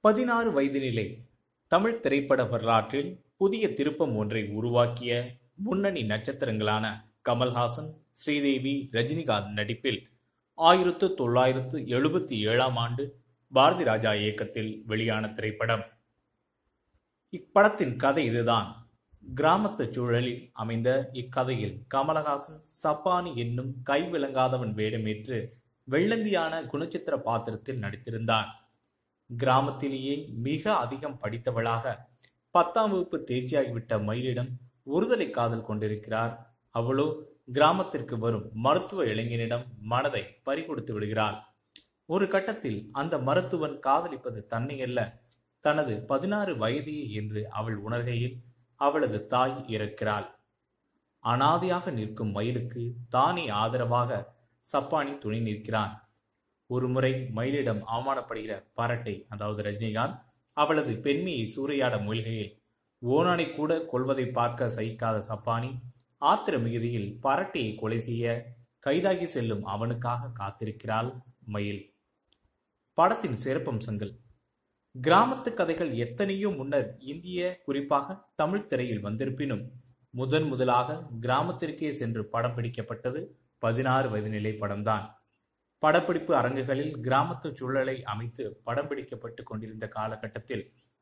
16 வயதினிலே தமிழ் திரைப்பட வரலாற்றில் புதிய திருப்பம் ஒன்றை உருவாக்கிய முன்னணி நட்சத்திரங்களான கமல்ஹாசன், ஸ்ரீதேவி, ரஜினிகாந்த் நடிப்பில் 1977ஆம் ஆண்டு பாரதி ராஜா இயக்கத்தில் வெளியான திரைப்படம். இப்படத்தின் கதை இதுதான். கிராமத்து சூழலில் அமைந்த இக்கதையில் கமலஹாசன் சப்பானி என்னும் கைவிளங்காதவன் வேடமேற்று வெள்ளந்தியான குணச்சித்திர பாத்திரத்தில் நடித்திருந்தார். கிராமத்திலேயே மிக அதிகம் படித்தவளாக 10ஆம் வகுப்பு தேர்ச்சியாகிவிட்ட மயிலிடம் ஒருதலை காதல் கொண்டிருக்கிறார். அவளோ கிராமத்திற்கு வரும் மருத்துவ இளைஞனிடம் மனதை பறிகொடுத்து விடுகிறாள். ஒரு கட்டத்தில் அந்த மருத்துவன் காதலிப்பது தன்னையல்ல, தனது 16 வயதையே என்று அவள் உணர்கையில் அவளது தாய் இறக்கிறாள். அனாதையாக நிற்கும் மயிலுக்கு தானே ஆதரவாக சப்பானி துணை நிற்கிறான். ஒருமுறை மயிலிடம் அவமானப்படுகிற பரட்டை, அதாவது ரஜினிகாந்த், அவளது பெண்மையை சூறையாட முயல்கையில் ஓனானை கூட கொல்வதை பார்க்க சகிக்காத சப்பானி ஆத்திர மிகுதியில் பரட்டையை கொலை செய்ய கைதாகி செல்லும் அவனுக்காக காத்திருக்கிறாள் மயில். படத்தின் சிறப்பம்சங்கள். கிராமத்து கதைகள் எத்தனையோ முன்னர் இந்திய, குறிப்பாக தமிழ் திரையில் வந்திருப்பினும் முதலாக கிராமத்திற்கே சென்று படம் பிடிக்கப்பட்டது 16 வயது நிலை படம்தான். படப்பிடிப்பு அரங்குகளில் கிராமத்து சூழலை அமைத்து படம் பிடிக்கப்பட்டு கொண்டிருந்த காலகட்டத்தில்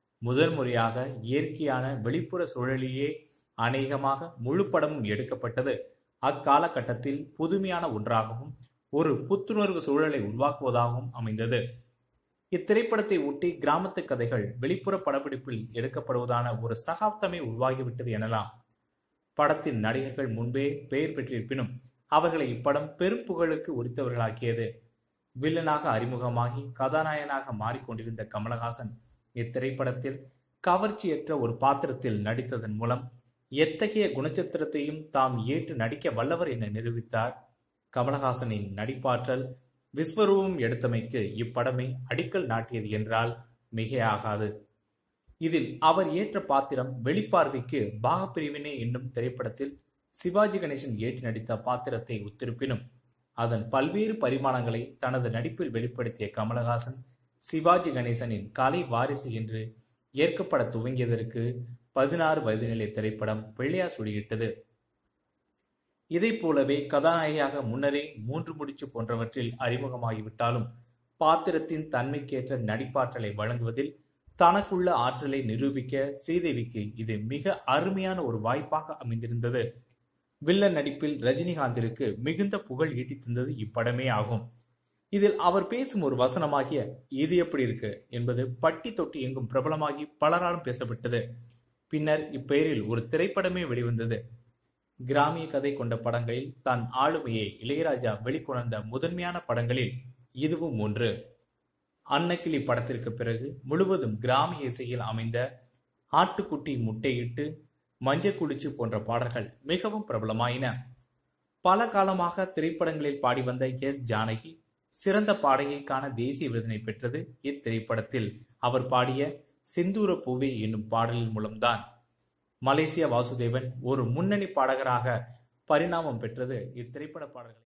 முறையாக இயற்கையான வெளிப்புற சூழலிலேயே அநேகமாக முழு படமும் எடுக்கப்பட்டது அக்காலகட்டத்தில் புதுமையான ஒன்றாகவும் ஒரு புத்துணர்வு சூழலை உருவாக்குவதாகவும் அமைந்தது. இத்திரைப்படத்தை ஒட்டி கிராமத்து கதைகள் வெளிப்புற படப்பிடிப்பில் எடுக்கப்படுவதான ஒரு சகாப்தமே உருவாகிவிட்டது எனலாம். படத்தின் நடிகர்கள் முன்பே பெயர் பெற்றிருப்பினும் அவர்களை இப்படம் பெரும் புகழுக்கு உரித்தவர்களாக்கியது. வில்லனாக அறிமுகமாகி கதாநாயகனாக மாறிக்கொண்டிருந்த கமலஹாசன் இத்திரைப்படத்தில் கவர்ச்சியற்ற ஒரு பாத்திரத்தில் நடித்ததன் மூலம் எத்தகைய குணச்சித்திரத்தையும் தாம் ஏற்று நடிக்க வல்லவர் என நிரூபித்தார். கமலஹாசனின் நடிப்பாற்றல் விஸ்வரூபம் எடுத்தமைக்கு இப்படமே அடிக்கல் நாட்டியது என்றால் மிகையாகாது. இதில் அவர் ஏற்ற பாத்திரம் வெளிப்பார்வைக்கு பாகப்பிரிவினை என்னும் திரைப்படத்தில் சிவாஜி கணேசன் ஏற்று நடித்த பாத்திரத்தை ஒத்திருப்பினும் அதன் பல்வேறு பரிமாணங்களை தனது நடிப்பில் வெளிப்படுத்திய கமலஹாசன் சிவாஜி கணேசனின் கலை வாரிசு என்று ஏற்கப்பட துவங்கியதற்கு 16 வயது நிலை திரைப்படம் பிள்ளையார் சுடியிட்டது. இதை போலவே கதாநாயகியாக முன்னரே 3 முடிச்சு போன்றவற்றில் அறிமுகமாகிவிட்டாலும் பாத்திரத்தின் தன்மைக்கேற்ற நடிப்பாற்றலை வழங்குவதில் தனக்குள்ள ஆற்றலை நிரூபிக்க ஸ்ரீதேவிக்கு இது மிக அருமையான ஒரு வாய்ப்பாக அமைந்திருந்தது. வில்லன் நடிப்பில் ரஜினிகாந்திற்கு மிகுந்த புகழ் ஈட்டி தந்தது இப்படமே ஆகும். இதில் அவர் பேசும் ஒரு வசனமாகிய இது எப்படி இருக்கு என்பது பட்டி தொட்டி எங்கும் பிரபலமாகி பலராலும் பேசப்பட்டது. பின்னர் இப்பெயரில் ஒரு திரைப்படமே வெளிவந்தது. கிராமிய கதை கொண்ட படங்களில் தன் ஆளுமையை இளையராஜா வெளிக்கொணர்ந்த முதன்மையான படங்களில் இதுவும் ஒன்று. அன்னக்கிளி படத்திற்கு பிறகு முழுவதும் கிராமிய இசையில் அமைந்த ஆட்டுக்குட்டி முட்டையிட்டு, மஞ்சள் குளிச்சு போன்ற பாடல்கள் மிகவும் பிரபலமாயின. பல காலமாக திரைப்படங்களில் பாடி வந்த எஸ். ஜானகி சிறந்த பாடகிக்கான தேசிய விருதினை பெற்றது இத்திரைப்படத்தில் அவர் பாடிய செந்தூர பூவே என்னும் பாடலின் மூலம்தான். மலேசியா வாசுதேவன் ஒரு முன்னணி பாடகராக பரிணாமம் பெற்றது இத்திரைப்பட பாடல்கள்.